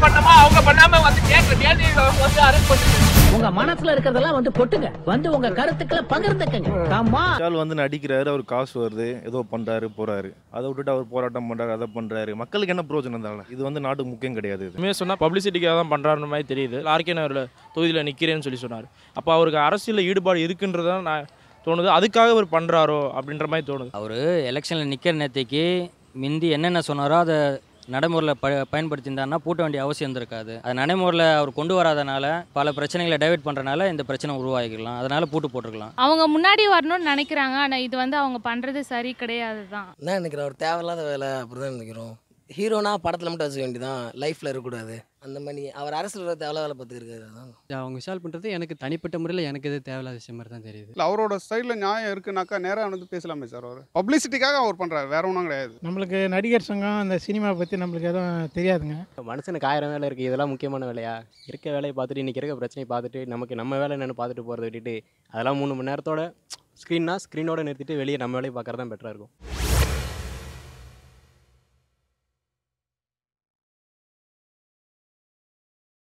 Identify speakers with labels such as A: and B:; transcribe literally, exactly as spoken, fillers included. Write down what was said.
A: பண்ணமா அவங்க பண்ணாம வந்து கேட்கற கேள்வி வந்து அரேஞ்ச் பண்ணுங்க.
B: உங்க மனசுல இருக்கிறதெல்லாம் வந்து கொட்டுங்க, வந்து உங்க கருத்துக்களை பகிர்ந்துக்கங்க. ஆமா
C: ஆள் வந்து நடிக்கிறாரு, அவர் காசு வருது, ஏதோ பண்றாரு போறாரு, அதை விட்டுட்டு அவர் போராட்டம் பண்றாரு, அதை பண்றாரு. மக்களுக்கு என்ன பிரயோஜனம் தானே? இது வந்து நாட்டுக்கு முக்கியம் கிடையாது.
D: உண்மையாக சொன்னால் பப்ளிசிட்டிக்காக தான் பண்ணுறாரு மாதிரி தெரியுது. ஆர்கே நகரில் தொகுதியில் நிற்கிறேன்னு சொல்லி சொன்னார். அப்போ அவருக்கு அரசியலில் ஈடுபாடு இருக்குன்றதான் நான் தோணுது. அதுக்காக அவர் பண்ணுறாரோ அப்படின்ற மாதிரி தோணுது.
E: அவர் எலெக்ஷனில் நிற்கிற நேரத்தைக்கு மிந்தி என்னென்ன சொன்னாரோ அதை நடைமுறையில் ப பயன்படுத்தியிருந்தாருன்னா பூட்ட வேண்டிய அவசியம் இருந்திருக்காது. அது நடைமுறையில் அவர் கொண்டு வராதனால பல பிரச்சனைகளை டைவெர்ட் பண்ணுறனால இந்த பிரச்சனை உருவாகிக்கலாம். அதனால் பூட்டு போட்டிருக்கலாம்.
F: அவங்க முன்னாடி வரணும்னு நினைக்கிறாங்க, ஆனால் இது வந்து அவங்க பண்ணுறது சரி கிடையாது தான்.
G: என்ன நினைக்கிறோம், ஒரு தேவையில்லாத வேலை அப்படி தான் நினைக்கிறோம். ஹீரோனா படத்தில் மட்டும் வச்சுக்க வேண்டியதான், லைஃப்பில் இருக்கக்கூடாது. அந்த மாதிரி அவர் அரசியல் தேவையில்ல வேலை பார்த்துருக்காரு. அதான்
H: அவங்க விஷால் பண்ணுறது எனக்கு தனிப்பட்ட முறையில் எனக்கு இது தேவையில்லாத விஷயம் மாதிரி தான் தெரியுது.
I: இல்லை அவரோட சைடில் நியாயம் இருக்குனாக்கா நேராக வந்து பேசலாமே சார். அவர் பப்ளிசிட்டிக்காக அவர் பண்ணுறாரு, வேற ஒன்றும் கிடையாது.
J: நம்மளுக்கு நடிகர் சங்கம் அந்த சினிமா பற்றி நம்மளுக்கு எதுவும் தெரியாதுங்க.
K: மனுஷனுக்கு ஆயிரம் வேலை இருக்குது, இதெல்லாம் முக்கியமான வேலையா? இருக்க வேலையை பார்த்துட்டு இன்றைக்கி இருக்க பிரச்சனையை பார்த்துட்டு நமக்கு நம்ம வேலை என்னென்னு பார்த்துட்டு போகிறத விட்டுட்டு அதெல்லாம் மூணு மணி நேரத்தோட ஸ்க்ரீன்னா ஸ்க்ரீனோட நிறுத்திட்டு வெளியே நம்ம வேலையை பார்க்குறது தான் பெட்டராக இருக்கும்.